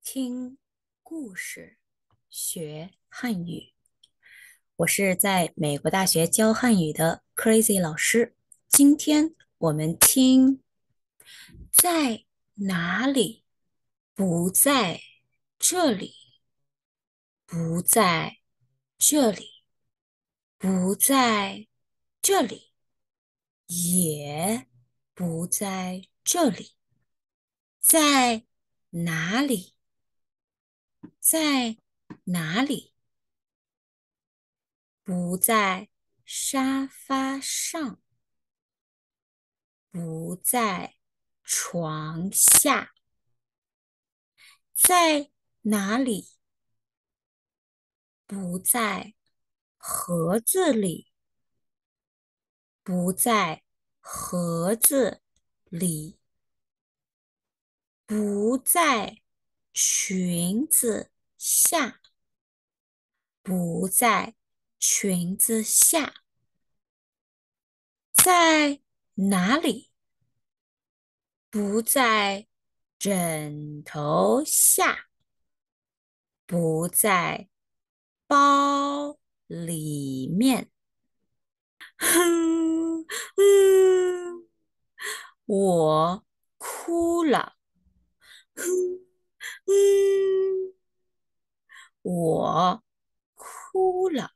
听故事学汉语，我是在美国大学教汉语的 Crazie 老师。今天我们听在哪里？不在这里，不在这里，不在这里，也不在这里，在哪里？在哪里？不在沙发上，不在床下，在哪里？不在盒子里，不在盒子里，不在裙子下，不在裙子下，在哪里？不在枕头下，不在包里面。哼，嗯，我哭了。哼，嗯，我哭了。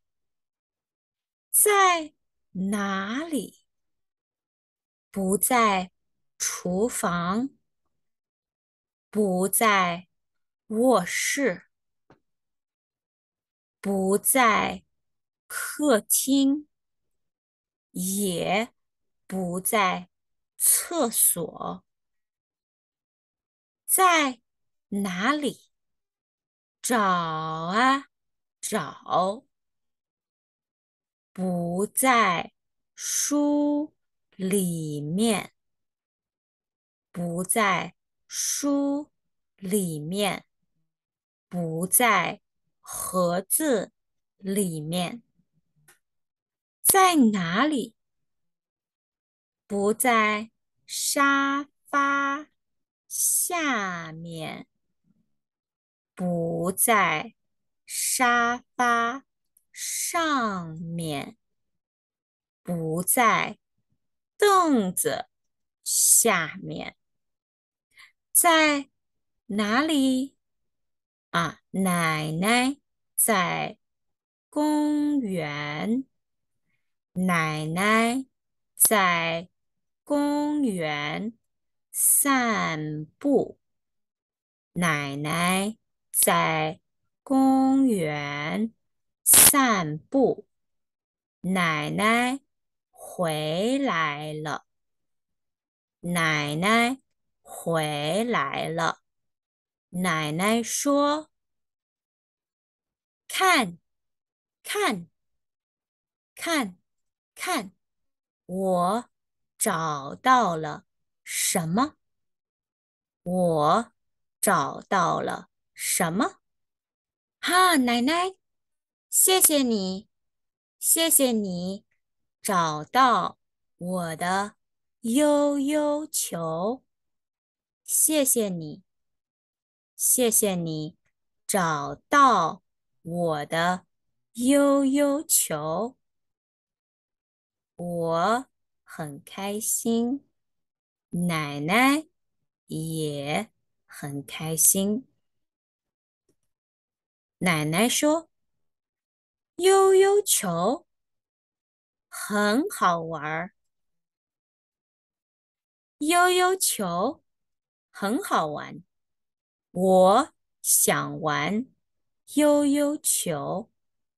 在哪里？不在厨房，不在卧室，不在客厅，也不在厕所，在哪里？找啊找，不在书里面，不在书里面，不在盒子里面，在哪里？不在沙发下面，不在沙发上面，不在凳子下面，在哪里？奶奶在公园，奶奶在公园散步，奶奶在公园散步，奶奶回来了，奶奶回来了，奶奶说：看，看，看，看，我找到了什么？我找到了什么？哈，奶奶，谢谢你，谢谢你找到我的悠悠球，谢谢你，谢谢你找到我的悠悠球，我很开心，奶奶也很开心。奶奶说：悠悠球很好玩儿，悠悠球很好玩，我想玩悠悠球，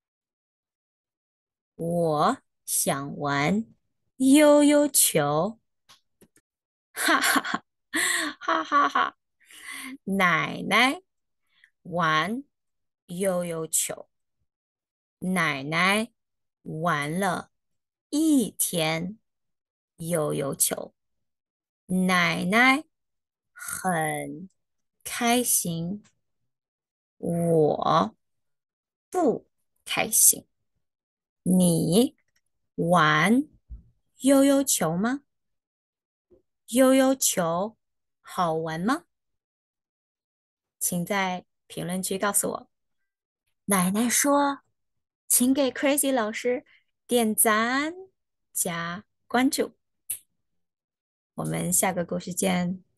我想玩悠悠球，哈哈哈，哈哈哈！奶奶玩悠悠球，奶奶玩了一天悠悠球，奶奶很开心，我不开心。你玩悠悠球吗？悠悠球好玩吗？ 请在评论区告诉我。奶奶说，请给 Crazy 老师点赞加关注。我们下个故事见。